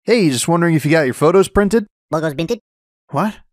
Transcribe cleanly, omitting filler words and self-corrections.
Hey, just wondering if you got your photos printed? Logos minted? What?